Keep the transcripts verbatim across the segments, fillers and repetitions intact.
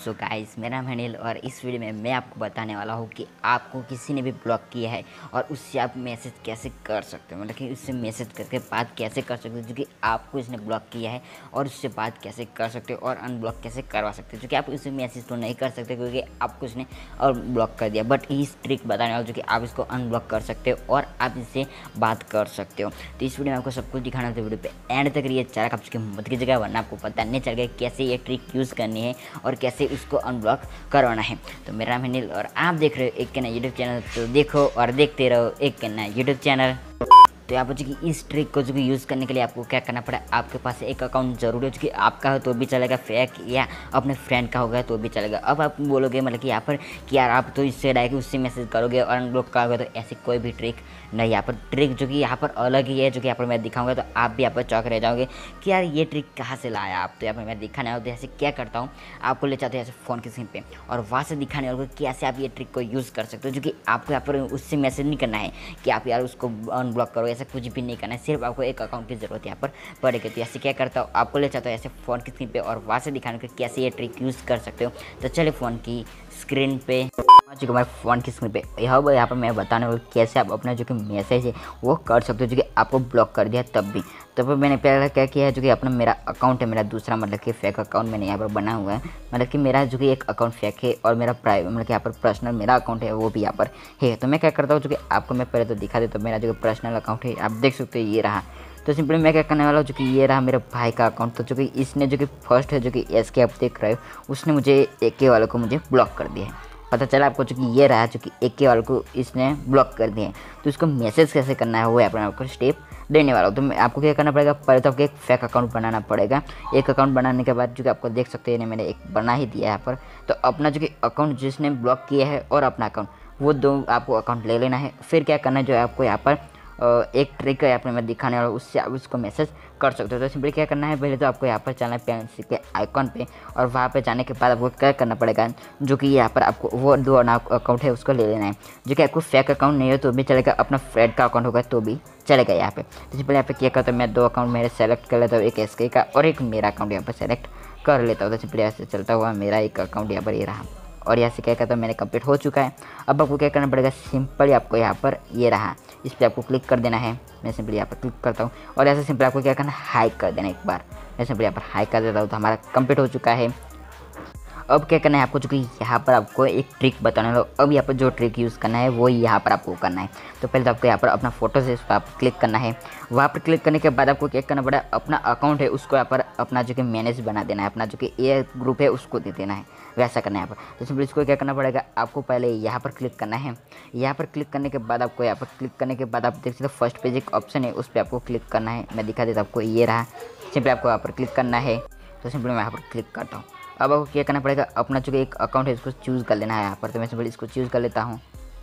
So guys, मेरा नाम है अनिल और इस वीडियो में मैं आपको बताने वाला हूँ कि आपको किसी ने भी ब्लॉक किया है और उससे आप मैसेज कैसे कर सकते हो। मतलब कि उससे मैसेज करके बात कैसे कर सकते हो जो कि आपको इसने ब्लॉक किया है, और उससे बात कैसे कर सकते हो और अनब्लॉक कैसे करवा सकते हो। जो कि आप उससे मैसेज तो नहीं कर सकते क्योंकि आपको उसने और ब्लॉक कर दिया, बट इस ट्रिक बताने वाला जो कि आप इसको अनब्लॉक कर सकते हो और आप इससे बात कर सकते हो। तो इस वीडियो में आपको सब कुछ दिखाना है, वीडियो पे एंड तक रहिए। चैनल आप उसकी मत की जगह, वरना आपको पता नहीं चल गया कैसे ये ट्रिक यूज़ करनी है और कैसे उसको अनब्लॉक करवाना है। तो मेरा नाम है नील और आप देख रहे हो एक कन्ना यूट्यूब चैनल। तो देखो और देखते रहो एक कन्ना यूट्यूब चैनल। तो यहाँ पर जो कि इस ट्रिक को जो कि यूज़ करने के लिए आपको क्या करना पड़ा, आपके पास एक अकाउंट जरूरी है जो कि आपका हो तो भी चलेगा, फेक या अपने फ्रेंड का होगा तो भी चलेगा। अब आप बोलोगे मतलब कि यहाँ पर कि यार आप तो इससे डायरेक्ट उससे मैसेज करोगे और अनब्लॉक करोगे, तो ऐसी कोई भी ट्रिक नहीं। यहाँ पर ट्रिक जो कि यहाँ पर अलग ही है, जो कि यहाँ पर मैं दिखाऊंगा तो आप भी यहाँ पर चौंक रह जाओगे कि यार ये ट्रिक कहाँ से लाया आप। तो यहाँ पर मैं दिखाने वाला हूँ। तो ऐसे क्या करता हूँ, आपको ले जाते हैं ऐसे फ़ोन की स्क्रीन पे और वहाँ से दिखाने वाले को कैसे आप ये ट्रिक को यूज़ कर सकते हो। जो कि आपको यहाँ पर उससे मैसेज नहीं करना है कि आप यार उसको अनब्लॉक करो, ऐसा कुछ भी नहीं करना है। सिर्फ आपको एक अकाउंट की ज़रूरत यहाँ पर पड़ेगी। तो ऐसे क्या करता हूँ, आपको ले जाता हूँ ऐसे फ़ोन की स्क्रीन पे और वहाँ से दिखाने को कैसे ये ट्रिक यूज़ कर सकते हो। तो चलिए फ़ोन की स्क्रीन पे आ चुका हमारे फ़ोन की स्क्रीन पे। यहाँ यहाँ पर मैं बताने वाला कैसे आप अपना जो कि मैसेज है वो कर सकते हो जो कि आपको ब्लॉक कर दिया तब भी। तो फिर मैंने पहले क्या किया है, जो कि अपना मेरा अकाउंट है, मेरा दूसरा मतलब कि फेक अकाउंट मैंने यहाँ पर बना हुआ है। मतलब कि मेरा जो कि एक अकाउंट फेक है और मेरा प्राइवेट मतलब कि यहाँ पर पर्सनल मेरा अकाउंट है वो भी यहाँ पर है। तो मैं क्या करता हूँ, जो कि आपको मैं पहले तो दिखा देता हूँ। मेरा जो कि पर्सनल अकाउंट है आप देख सकते हो, ये रहा। तो सिंपली मैं क्या करने वाला हूँ, जो कि ये रहा मेरे भाई का अकाउंट। तो जो कि इसने जो कि फर्स्ट है जो कि एस के आप देख रहे हो, उसने मुझे ए के वालों को मुझे ब्लॉक कर दिया है। पता चला आपको जो कि ये रहा जो कि ए के वालों को इसने ब्लॉक कर दिया है। तो इसको मैसेज कैसे करना है वो यहाँ पर मैं आपको स्टेप देने वाला हूँ। तो मैं आपको क्या करना पड़ेगा, पहले तो आपको एक फेक अकाउंट बनाना पड़ेगा। एक अकाउंट बनाने के बाद जो कि आपको देख सकते हैं मैंने एक बना ही दिया है यहाँ पर। तो अपना जो कि अकाउंट जिसने ब्लॉक किया है और अपना अकाउंट, वो दो आपको अकाउंट ले लेना है। फिर क्या करना है, जो है आपको यहाँ पर एक ट्रिक है यहाँ पर मैं दिखाने वाला हूँ, उससे आप उसको मैसेज कर सकते हो। तो सिंपली क्या करना है, पहले तो आपको यहाँ पर चलना है पेंसिल के आइकॉन पे और वहाँ पे जाने के बाद आपको क्या करना पड़ेगा, जो कि यहाँ पर आपको वो दो अकाउंट है उसको ले लेना है। जो कि आपको फेक अकाउंट नहीं हो तो भी चलेगा, अपना फ्रेंड का अकाउंट होगा तो भी चलेगा यहाँ पे। तो सिंपली यहाँ पे क्या करता हूँ, मैं दो अकाउंट मेरे सेलेक्ट कर लेता हूँ, एक एस के का और एक मेरा अकाउंट यहाँ पर सेलेक्ट कर लेता हूँ। तो सिंपली ऐसे चलता हुआ मेरा एक अकाउंट यहाँ पर ये रहा और यहाँ से क्या कहता हूँ मैंने कंप्लीट हो चुका है। अब आपको क्या करना पड़ेगा, सिंपली आपको यहाँ पर ये रहा, इस पर आपको क्लिक कर देना है। मैं सिंपली यहाँ पर क्लिक करता हूँ और ऐसे सिंपली आपको क्या करना है, हाइक कर देना एक बार। मैं सिंपली यहाँ पर हाइक कर देता हूँ तो हमारा कंप्लीट हो चुका है। अब क्या करना है आपको, जो कि यहाँ पर आपको एक ट्रिक बताने लो। अब यहाँ पर जो ट्रिक यूज़ करना है वो यहाँ पर आपको करना है। तो पहले तो आपको यहाँ पर अपना फोटो से इस पर आप क्लिक करना है। वहाँ पर क्लिक करने के बाद आपको क्या करना पड़ा, अपना अकाउंट है उसको यहाँ पर अपना जो कि मैनेज बना देना है, अपना जो कि ए ग्रुप है उसको दे देना है, वैसा करना है यहाँ पर। तो सिंपली इसको क्या करना पड़ेगा, आपको पहले यहाँ पर क्लिक करना है। यहाँ पर क्लिक करने के बाद आपको यहाँ पर क्लिक करने के बाद आप देख सकते हो फर्स्ट पेज एक ऑप्शन है, उस पर आपको क्लिक करना है। मैं दिखा देता हूँ आपको, ये रहा। सिंपली आपको यहाँ पर क्लिक करना है। तो सिंपली मैं यहाँ पर क्लिक करता हूँ। अब आपको क्या करना पड़ेगा, अपना जो एक अकाउंट है इसको चूज़ कर लेना है यहाँ पर। तो मैं सिंपली इसको चूज़ कर लेता हूँ,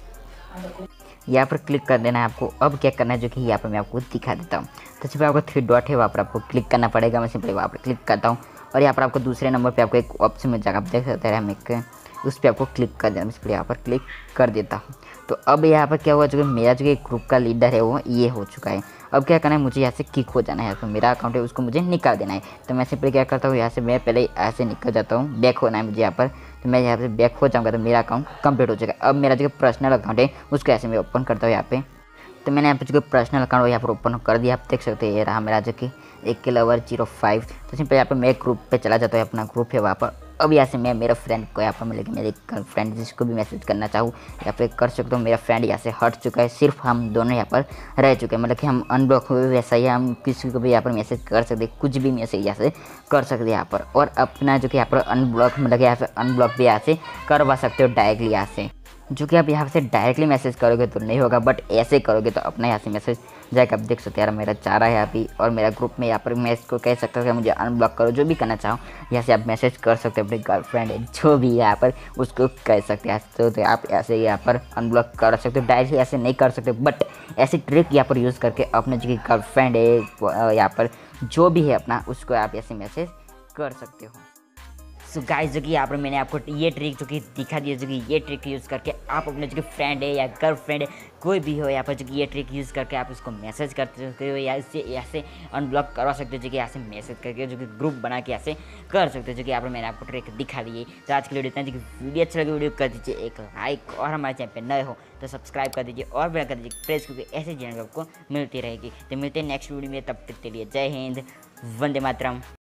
यहाँ पर क्लिक कर देना है आपको। अब क्या करना है, जो कि यहाँ पर मैं आपको दिखा देता हूँ। तो सिंपली आपको थ्री डॉट है वहाँ पर आपको क्लिक करना पड़ेगा। मैं सिंपली वहाँ पर क्लिक करता हूँ और यहाँ पर आपको दूसरे नंबर पे आपको एक ऑप्शन मिल जाएगा, आप देख सकते हैं हम एक, उस पर आपको क्लिक कर देना। सिंपली यहाँ पर क्लिक कर देता हूँ। तो अब यहाँ पर क्या हुआ, जो कि मेरा जो कि ग्रुप का लीडर है वो ये हो चुका है। अब क्या करना है, मुझे यहाँ से किक हो जाना है। तो मेरा अकाउंट है उसको मुझे निकाल देना है। तो मैं सिंपली क्या करता हूँ, यहाँ से मैं पहले ऐसे निकल जाता हूँ, बैक होना है मुझे यहाँ पर। तो मैं यहाँ से बैक हो जाऊँगा तो मेरा अकाउंट कंप्लीट हो जाएगा। अब मेरा जो पर्सनल अकाउंट है उसको ऐसे मैं ओपन करता हूँ यहाँ पे। तो मैंने यहाँ पे जो पर्सनल अकाउंट यहाँ पर ओपन कर दिया, आप देख सकते हैं ये रहा मेरा जो कि एक के लवर जीरो फाइव। तो सिंपल यहाँ पर मैं ग्रुप पे चला जाता हूँ, अपना ग्रुप है वहाँ पर। अब यहाँ से मैं मेरा फ्रेंड को यहाँ पर मिलेगी, मेरे फ्रेंड जिसको भी मैसेज करना चाहूँ या फिर कर सकता हूँ। मेरा फ्रेंड यहाँ से हट चुका है, सिर्फ हम दोनों यहाँ पर रह चुके हैं। मतलब कि हम अनब्लॉक हुए वैसा ही हम किसी को भी यहाँ पर मैसेज कर सकते, कुछ भी मैसेज यहाँ से कर सकते यहाँ पर। और अपना जो कि यहाँ पर अनब्लॉक मतलब यहाँ से अनब्लॉक भी यहाँ से करवा सकते हो डायरेक्टली यहाँ से। जो कि आप यहाँ से डायरेक्टली मैसेज करोगे तो नहीं होगा, बट ऐसे करोगे तो अपना यहाँ से मैसेज जाएगा। आप देख सकते हैं यार मेरा चाह रहा है अभी, और मेरा ग्रुप में यहाँ पर मैं इसको कह सकता हूँ कि मुझे अनब्लॉक करो, जो भी करना चाहो यहाँ से आप मैसेज कर सकते हो। अपनी गर्लफ्रेंड है जो भी यहाँ पर उसको कह सकते हैं। तो, तो आप ऐसे यहाँ पर अनब्लॉक कर सकते हो, डायरेक्टली ऐसे नहीं कर सकते, बट ऐसी ट्रिक यहाँ पर यूज़ करके अपने जो कि गर्लफ्रेंड है यहाँ पर जो भी है अपना, उसको आप ऐसे मैसेज कर सकते हो। सो गाइस जो कि यहाँ पर मैंने आपको ये ट्रिक जो कि दिखा दी है, जो कि ये ट्रिक यूज़ करके आप अपने जो कि फ्रेंड है या गर्लफ्रेंड है कोई भी हो यहाँ पर जो कि ये ट्रिक यूज़ करके आप उसको मैसेज कर सकते हो या इससे ऐसे अनब्लॉक करवा सकते हो, जो कि यहाँ से मैसेज करके जो कि ग्रुप बना के ऐसे कर सकते हो, जो कि यहाँ पर मैंने आपको ट्रिक दिखा दी है। तो आज की वीडियो इतना, जो कि वीडियो अच्छा लगे वीडियो कर दीजिए एक लाइक, और हमारे चैनल पर नए हो तो सब्सक्राइब कर दीजिए और बेल कर दीजिए प्रेस, क्योंकि ऐसे चैनल आपको मिलती रहेगी। तो मिलते हैं नेक्स्ट वीडियो में, तब तक के लिए जय हिंद, वंदे मातरम।